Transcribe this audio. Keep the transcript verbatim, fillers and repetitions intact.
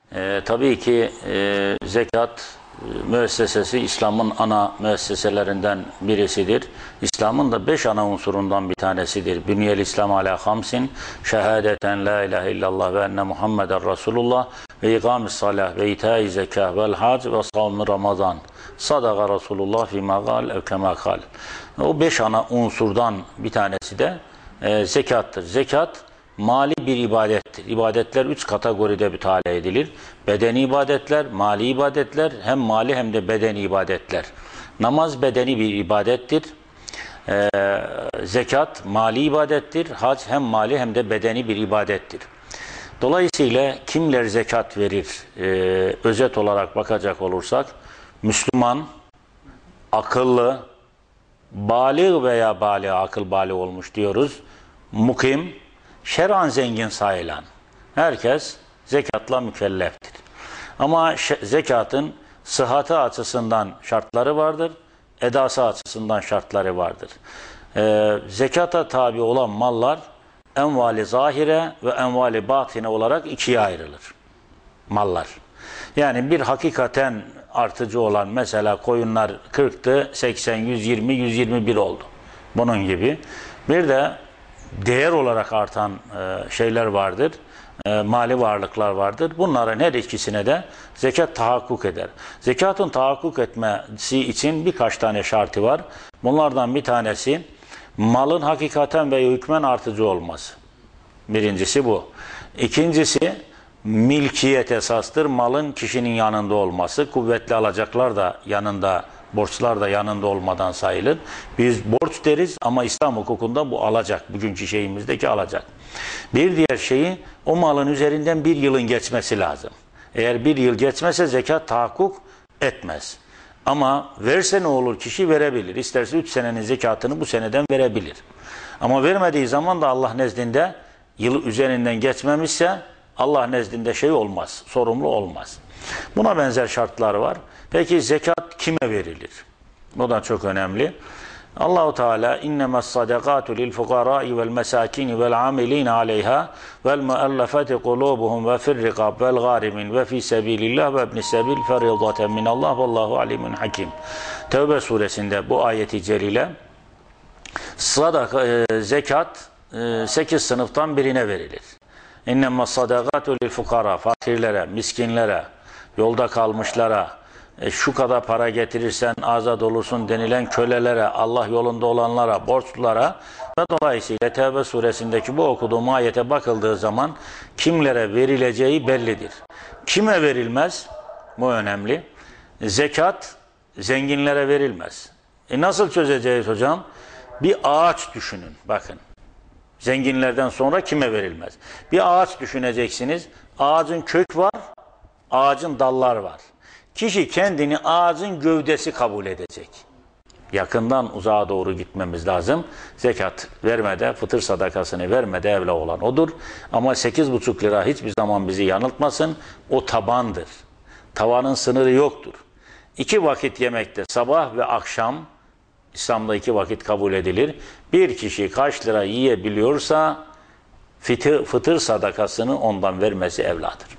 E, tabii ki e, zekat e, müessesesi İslam'ın ana müesseselerinden birisidir. İslam'ın da beş ana unsurundan bir tanesidir. Bünyel İslam ala hamsin, şehadeten la ilahe illallah ve enne Muhammeden Resulullah ve ikamis salah ve ita'i zekah vel hac ve savmi ramazan. Sadaka Resulullah fîmâ gâl ev kemâ kâl. O beş ana unsurdan bir tanesi de e, zekattır. Zekat mali bir ibadettir. İbadetler üç kategoride müteala edilir. Bedeni ibadetler, mali ibadetler, hem mali hem de bedeni ibadetler. Namaz bedeni bir ibadettir. Ee, zekat mali ibadettir. Hac hem mali hem de bedeni bir ibadettir. Dolayısıyla kimler zekat verir? Ee, özet olarak bakacak olursak, Müslüman, akıllı, bâlig veya bâlig, akıl bâlig olmuş diyoruz, mukim, şer'an zengin sayılan herkes zekatla mükelleftir. Ama zekatın sıhhatı açısından şartları vardır, edası açısından şartları vardır. Ee, zekata tabi olan mallar envali zahire ve envali batine olarak ikiye ayrılır. Mallar. Yani bir hakikaten artıcı olan, mesela koyunlar kırktı, seksen, yüz yirmi, yüz yirmi bir oldu. Bunun gibi. Bir de değer olarak artan e, şeyler vardır, e, mali varlıklar vardır. Bunların her ikisine de zekat tahakkuk eder. Zekatın tahakkuk etmesi için birkaç tane şartı var. Bunlardan bir tanesi, malın hakikaten ve hükmen artıcı olması. Birincisi bu. İkincisi, milkiyet esastır. Malın kişinin yanında olması. Kuvvetli alacaklar da yanında, borçlar da yanında olmadan sayılır. Biz borç deriz ama İslam hukukunda bu alacak. Bugünkü şeyimizdeki alacak. Bir diğer şeyi, o malın üzerinden bir yılın geçmesi lazım. Eğer bir yıl geçmese zekat tahakkuk etmez. Ama verse ne olur? Kişi verebilir. İsterse üç senenin zekatını bu seneden verebilir. Ama vermediği zaman da Allah nezdinde yıl üzerinden geçmemişse Allah nezdinde şey olmaz, sorumlu olmaz. Buna benzer şartlar var. Peki zekat kime verilir? Bu da çok önemli. Allahu Teala innemas sadakatu lil fuqara'i vel mesakin vel amilin aleyha vel muallafati kulubuhum ve fir rikab vel garimin ve fi sabilillah ve ibn sebil feridaten min Allah vallahu alimun hakim. Tevbe suresinde bu ayeti celile sadaka, e, zekat e, sekiz sınıftan birine verilir. İnnemas sadakatu lil fukara, fakirlere, miskinlere, yolda kalmışlara, e, şu kadar para getirirsen azat olursun denilen kölelere, Allah yolunda olanlara, borçlulara ve dolayısıyla Tevbe suresindeki bu okuduğum ayete bakıldığı zaman kimlere verileceği bellidir. Kime verilmez? Bu önemli. Zekat zenginlere verilmez. E nasıl çözeceğiz hocam? Bir ağaç düşünün. Bakın. Zenginlerden sonra kime verilmez? Bir ağaç düşüneceksiniz. Ağacın kök var, ağacın dallar var. Kişi kendini ağacın gövdesi kabul edecek. Yakından uzağa doğru gitmemiz lazım. Zekat vermede, fıtır sadakasını vermede evla olan odur. Ama sekiz buçuk lira hiçbir zaman bizi yanıltmasın. O tabandır. Tavanın sınırı yoktur. İki vakit yemekte, sabah ve akşam, İslam'da iki vakit kabul edilir. Bir kişi kaç lira yiyebiliyorsa fıtır, fıtır sadakasını ondan vermesi evladır.